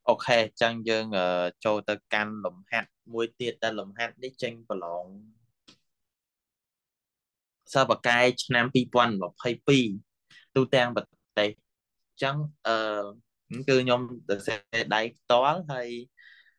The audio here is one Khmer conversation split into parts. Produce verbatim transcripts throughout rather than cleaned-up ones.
ok chẳng dương ờ, cho tơ can lồng hạt muối tiệt ta lồng hạt đi tranh và lỏng sao bà cai năm pi quan và pay pi tu tang bật tay chẳng ờ những cứ nhóm tự sẽ đáy toán hay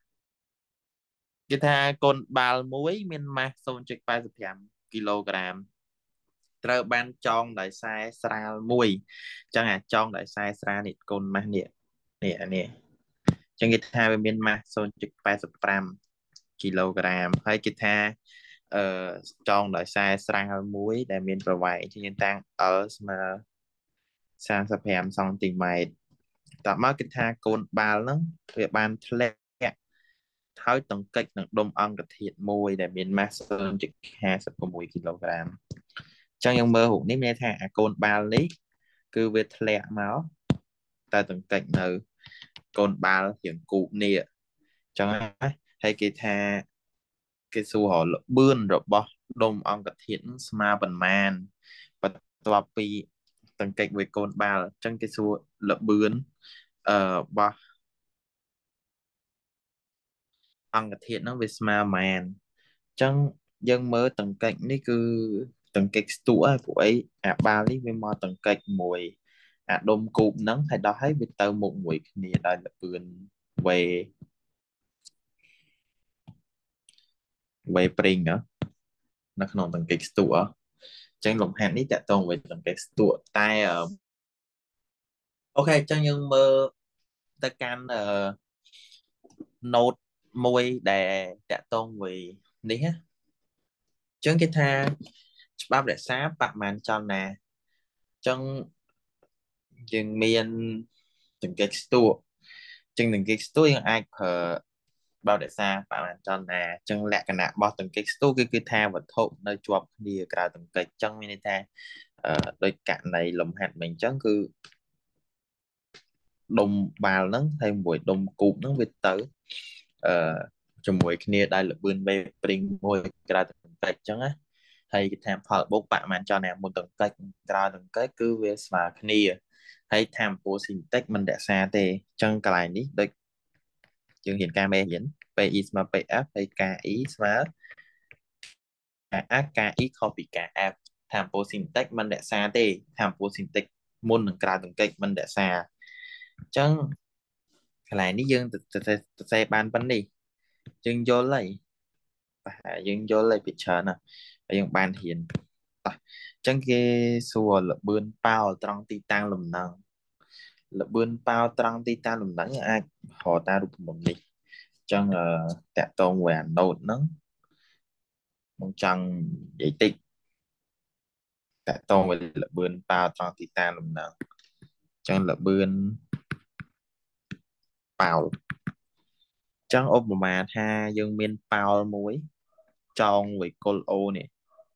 cái tha con bà muối miên ma son trực ba mươi lăm kgត្រូវបានចងដោយខ្សែស្រាលមួយចឹងអាចងដោយខ្សែស្រាលនេះកូនម៉ាស់នេះនេះអានេះចឹងគេថាវាមានម៉ាស់ศูนย์จุดแปดสิบห้าគីឡូក្រាមហើយគេថាអឺចងដោយខ្សែស្រាលមួយដែលមានប្រវែងជាតាំង L ស្មើសាមសិបห้าសង់ទីម៉ែត្រតមកគេថាកូនបាល់ហ្នឹងវាបានធ្លាក់ហើយតង្កិចនឹងដុំអង្គធាតុមួយដែលមានម៉ាស់ศูนย์จุดห้าสิบหกគីឡូក្រាមចឹងយើងមើលរូបនេះមានថាអាកូនបាល់នេះគឺវាធ្លាក់មកតែតង្កិចនៅកូនបាល់ជាងគូបនេះចឹងណាហើយគេថាគេសួរល្បឿនរបស់ដុំអង្គធាតុស្មើប៉ុន្មានបន្ទាប់ពីតង្កិចមួយកូនបាល់ចឹងគេសួរល្បឿនអឺរបស់អង្គធាតុហ្នឹងវាស្មើប៉ុន្មានចឹងយើងមើលតង្កិចនេះគឺតង្កិចស្ទក់ហើយពួកអីអាបាល់នេះវាមកតង្កិចមួយអាដុំគូបហ្នឹងហើយដល់ហើយវាទៅមុខមួយគ្នាដោយល្បឿនវេវេព្រីងនៅក្នុងតង្កិចស្ទក់អញ្ចឹងលំហាត់នេះតកតងvớiតង្កិចស្ទក់តែអូខេអញ្ចឹងយើងមើលទៅកាន់អឺ note មួយដែលតកតងvớiនេះណាអញ្ចឹងគេថាច្បាប់រក្សាបរិមាណចលនាអញ្ចឹងយើងមានចង្កេះស្ទួកចឹងចង្កេះស្ទួកយើងអាចប្រើបរិក្សាបរិមាណចលនាចឹងលក្ខណៈរបស់ចង្កេះស្ទួកគឺគឺថាវត្ថុនៅជាប់គ្នាក្រៅចង្កេះចឹងមានន័យថាអឺដោយករណីលំហាត់មិញចឹងគឺដុំបាល់ហ្នឹងហើយមួយដុំគូបហ្នឹងវាទៅអឺជាមួយគ្នាដោយល្បឿនវេព្រីងមួយក្រៅចង្កេះចឹងណាហើយគេថាផលបូកបរិមាណចលនាមុនចង្កេះក្រៅចង្កេះគឺវាស្មើគ្នាហើយថាមពលស៊ីនតិចមិនរក្សាទេអញ្ចឹងកន្លែងនេះដូចយើងរៀនការមេរៀន PI ស្មើ PF ហើយ KI ស្មើ KF KI ខុសពី KF ថាមពលស៊ីនតិចមិនរក្សាទេថាមពលស៊ីនតិចមុននឹងក្រៅទង្គិចមិនរក្សាអញ្ចឹងកន្លែងនេះយើងទៅសេបានប៉ុណ្នេះយើងយល់ហើយប្រហែលយើងយល់ហើយពីច្រើនណាហើយយើងបានរៀនតោះអញ្ចឹងគេសួរល្បឿនប៉ោលត្រង់ទីតាំងលំនឹងល្បឿនប៉ោលត្រង់ទីតាំងលំនឹងអាចរកតាមរូបមន្តនេះអញ្ចឹងតកតងvớiអា note ហ្នឹងខ្ញុំចង់និយាយតិចតកតងvớiល្បឿនប៉ោលត្រង់ទីតាំងលំនឹងអញ្ចឹងល្បឿនប៉ោលអញ្ចឹងឧបមាថាយើងមានប៉ោលមួយចងvớiគល់អូនេះ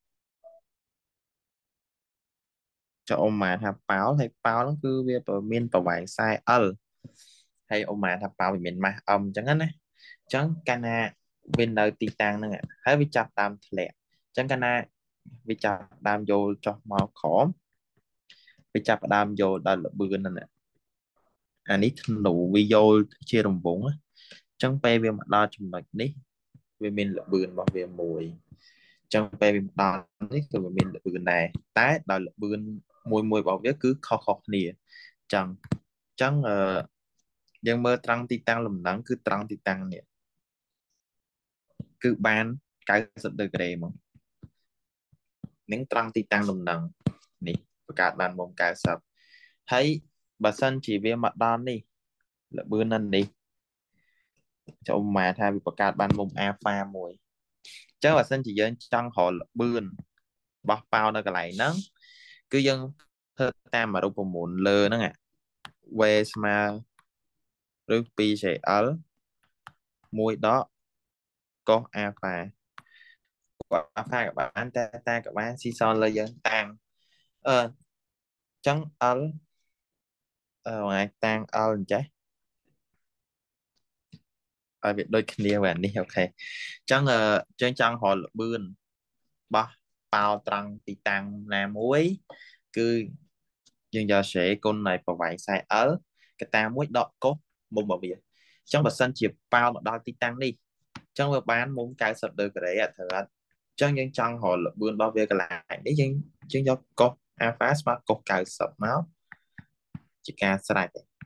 ចុះឧបមាថាប៉ោលហើយប៉ោលហ្នឹងគឺវាមានប្រវែងខ្សែ L ហើយឧបមាថាប៉ោលវាមានម៉ាស់ M អញ្ចឹងណាអញ្ចឹងកាលណាវានៅទីតាំងហ្នឹងហើយវាចាប់តាមធ្លាក់អញ្ចឹងកាលណាវាចាប់ដើមយកចុះមកក្រោមវាចាប់ដើមយកដល់ល្បឿនហ្នឹងអានេះធ្នូវាយកជារង្វង់អញ្ចឹងពេលវាមកដល់ចំណុចនេះវាមានល្បឿនរបស់វាមួយអញ្ចឹងពេលវាមកដល់នេះគឺវាមានល្បឿនដែរតែដល់ល្បឿនមួយមួយរបស់វាគឺខុសៗគ្នាអញ្ចឹងអញ្ចឹងអឺយើងមើលត្រង់ទីតាំងលំនឹងគឺត្រង់ទីតាំងនេះគឺបាន90ដឺក្រេមកនឹងត្រង់ទីតាំងលំនឹងនេះបង្កើតបានមុំ90ហើយបើសិនជាវាមកដល់នេះល្បឿននៅនេះចូលមកថាវាបង្កើតបានមុំអាហ្វាមួយអញ្ចឹងបើសិនជាយើងចង់រកល្បឿនរបស់ប៉ោនៅកន្លែងហ្នឹងគឺយើងធ្វើតាមរូបមន្តលើហ្នឹង v ស្មើឬ 2cl មួយដកកុសអាហ្វាអាហ្វាក៏បានតែតាក៏បានស៊ីសលើយើងតាំងអឺអញ្ចឹង L អឺអាចតាំង L អញ្ចេះឲ្យវាដូចគ្នាvớiនេះអូខេអញ្ចឹងអឺយើងចង់រកល្បឿនរបស់ប៉ោលត្រង់ទីតាំងណាមួយគឺយើងយកសេគុណនៃប្រវែងខ្សែ L កតាមួយដកកុសមុំរបស់វា trong bật sân chỉ bao một đo tí tăng đi trong vừa bán muốn cái sập được cái đấy à thật trong những trong họ là bươn bao việc lại đấy chứ chứ do có alpha mà có cái sập máu chỉ cả sai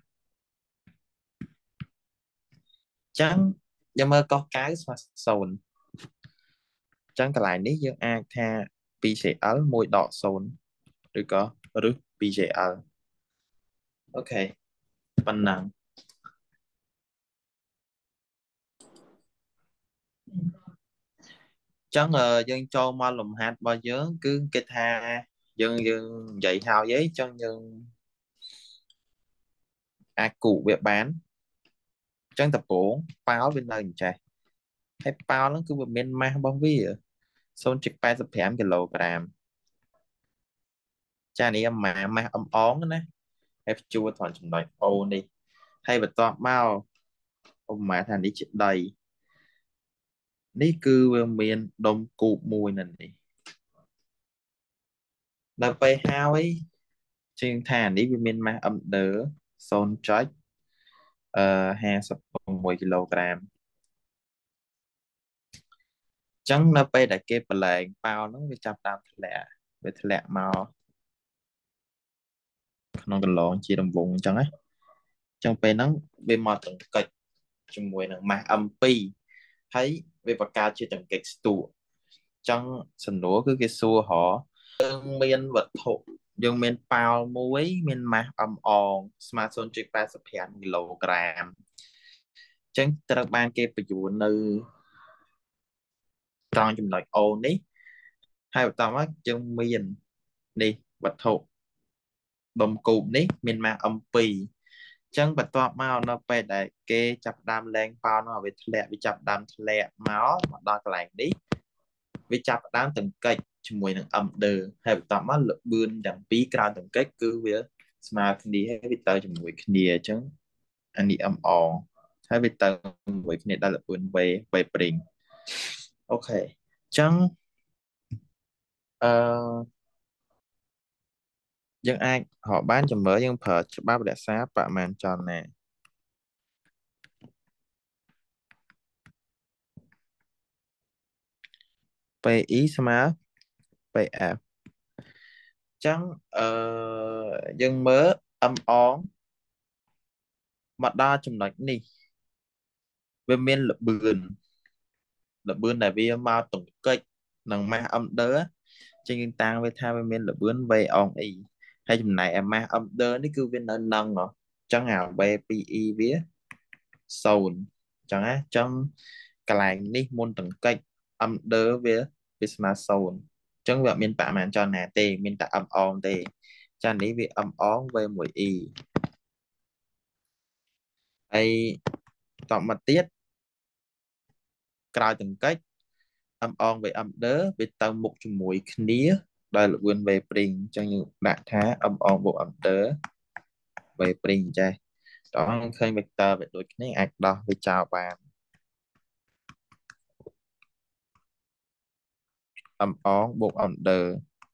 chẳng nhưng mà có cái mà sồn chẳng cái lại đấy dương a tha pê xê lờ môi đỏ sồn được có rút pê xê lờ ok phần năng chẳng ờ dân cho mà lùm hạt bao giờ cứ cái tha dân dân dạy hào giấy cho dân a cụ việc bán chẳng tập bốn báo bên đây chạy hay báo nó cứ một bên mang bao vi à xong trực ba tập thèm kg cha này em mà mà âm ón đó nè em chua toàn chừng đòi ô đi hay bật to mau ông mà thành đi chết đầy ní cư về miền đông cụ mùi này nè là bay hao ấy trên thàn đi về miền mà âm đỡ son trái ờ hai sập mười kg chẳng nó bay đã kê bờ lệ bao nó bị chập đam lẹ về lẹ màu nó còn lộn chỉ đồng vùng chẳng ấy trong bay nó bên mò từng kịch trong mùi nó mà âm pi thấy về bạc ca chưa từng kịch tụ trong sân đũa cứ cái xua họ dân miền vật thụ dân miền bao muối miền mà âm on smartphone chip ba sập hẹn kg chẳng tất ban kê bị dụ nơi trong chùm loại ô ní hai tao á dân miền đi vật thụ đồng cụm ní miền mà âm pì chẳng bật to mau nó phải để kê chập đam lên bao nó bị lẹ bị chập đam lẹ máu mà đo cái lạnh đi vì chập đam từng cây chung mùiនឹងអំដឺហើយបន្តមកលបឿនទាំងពីរក្រៅទាំងកិច្ចគឺវាស្មើគ្នាហើយវាទៅជាមួយគ្នាអញ្ចឹងអានេះអំអហើយវាទៅជាមួយគ្នាដល់លបឿនវេវេព្រីងអូខេអញ្ចឹងអឺយើងអាចរកបានចាំមើលយើងប្រើច្បាប់រក្សាបរិមាណចលនាពី e ស្មើ ពី f អញ្ចឹងអឺយើងមើលអំអងមកដល់ចំណុចនេះវាមានលបឿនលបឿនដែលវាមកទង្គិចនឹងម៉ាស់អំដឺជាងយើងតាំងវាថាវាមានលបឿន v អង e ហើយចំណែកអាម៉ាស់អំដឺនេះគឺវានៅនឹងហ៎អញ្ចឹងអា v ពី e វាសូន្យអញ្ចឹងណាអញ្ចឹងកន្លែងនេះមុនទង្គិចអំដឺវាវាស្មើសូន្យអញ្ចឹងវាអត់មានបរិមាណចលនាទេមានតែអំអងទេចានេះវាអំអង v មួយ e ហើយតមកទៀតក្រោយទង្គិចអំអងវាអំដឺវាទៅមុខជាមួយគ្នាដោយល្បឿន v ព្រីងអញ្ចឹងយើងដាក់ថាអំអងបូកអំដឺ v ព្រីងចេះតោះឃើញ vector វាដូចគ្នាអាចដោះវាចោលបានអំអងបូកអំដឺ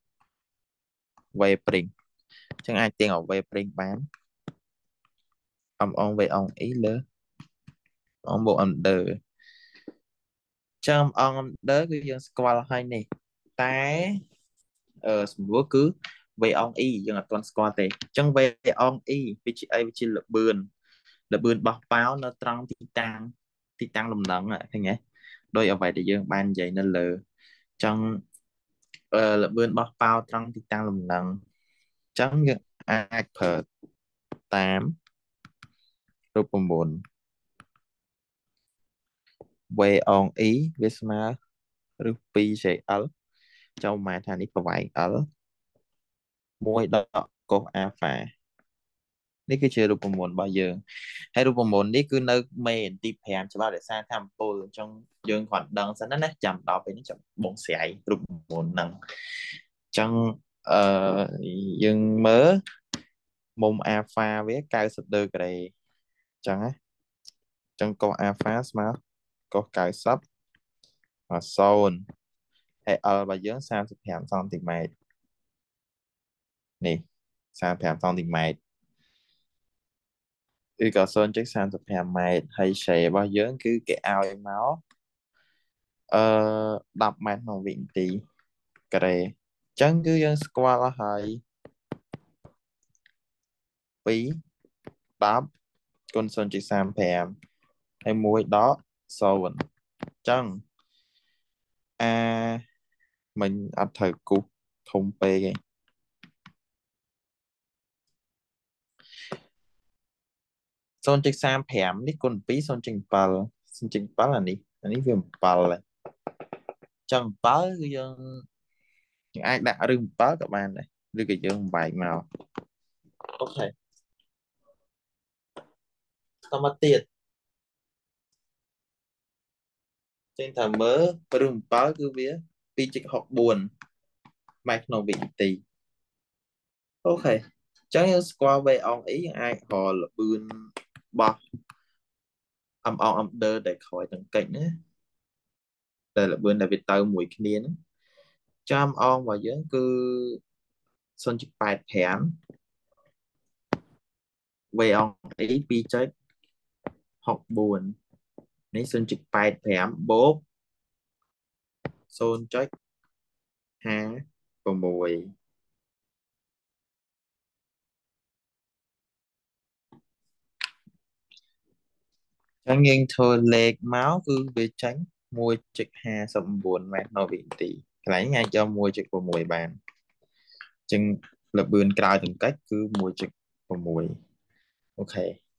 v ព្រីងអញ្ចឹងអាចទាញឲ្យ v ព្រីងបានអំអង v អង e លើអំបូកអំដឺចាំអំអងអំដឺគឺយើងស្គាល់ហើយនេះតែអឺសំដួលគឺ v អង e យើងអត់ទាន់ស្គាល់ទេអញ្ចឹង v អង e វាជាអីវាជាលបឿនលបឿនបោះប៉ោនៅត្រង់ទីតាំងទីតាំងលំនឹងឃើញទេដោយអ្វីដែលយើងបាននិយាយនៅលើអញ្ចឹងអឺលបឿនបោះប៉ោត្រង់ទីតាំងលំនឹងអញ្ចឹងយើងអាចប្រើតាមរូបមន្ត v អង e វាស្មើឬ 2 jl ចូលមកថានេះប្រវែង l មួយដកកុស alpha នេះគឺជារូបមន្តរបស់យើងហើយរូបមន្តនេះគឺនៅមេទីប្រាំច្បាប់រក្សាធម្មពលអញ្ចឹងយើងគ្រាន់ដឹងសិនណាចាំដល់ពេលនេះចាំបងស្រាយរូបមន្តហ្នឹងអញ្ចឹងអឺយើងមើលមុំ alpha វា 90 ដឺក្រេអញ្ចឹងណាអញ្ចឹងកុស alpha ស្មើកុស 90 មកសូន្យហើយ L របស់យើង 35 សង់ទីម៉ែត្រនេះ 35 សង់ទីម៉ែត្រគឺក៏សូនចុចសាមសិបห้าម៉ែត្រហើយ share របស់យើងគឺគេឲ្យមកអឺដប់ម៉ែត្រក្នុងវិនាទីការ៉េអញ្ចឹងគឺយើងស្គាល់អស់ហើយពីរ ដប់គុណសូនចុចសាមห้าហើយមួយដកសូន្យអញ្ចឹងអាមិញអត់ត្រូវគូសធំពេកទេសូនចុចសាមห้าនេះគុណពីរ សូនចុច7 សូនចុច7អានេះអានេះវា7ហើយអញ្ចឹង7គឺយើងយើងអាចដាក់ឬ7ក៏បានដែរឬក៏យើងបែកមកអូខេតមកទៀតចេញថាមើលឬ7គឺវា2.64ម៉ែត្រក្នុងវិនាទីអូខេអញ្ចឹងយើងស្គាល់ V អង E យើងអាចរកល្បឿនបោះអំអងអំដឺដែលក្រោយទាំងកិច្ចណាតែល្បឿនដែលវាទៅមួយគ្នាហ្នឹងចាំអងរបស់យើងគឺសូនចុច八ห้า V អង E 2.64នេះសូនចុច八ห้าបូកសូនចុចห้าหกចឹងយើងធ្វើលេខមកគឺវាចេញmột.ห้าchínម៉ែត្រនៅវិនាទីកន្លែងនេះអាចយកmột.6បានចឹងល្បឿនក្រោយទង្គិចគឺmột.6អូខេ